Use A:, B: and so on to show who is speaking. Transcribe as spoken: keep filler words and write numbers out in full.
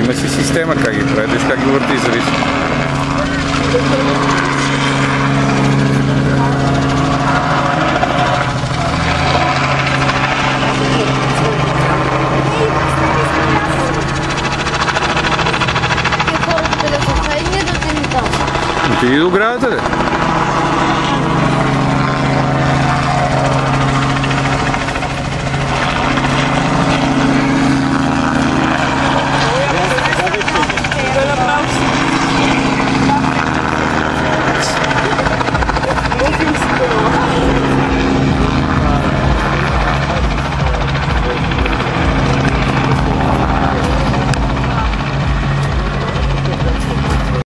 A: Има си система как ги прави, виж как ги върти и зависи. Ти иди до градата, бе.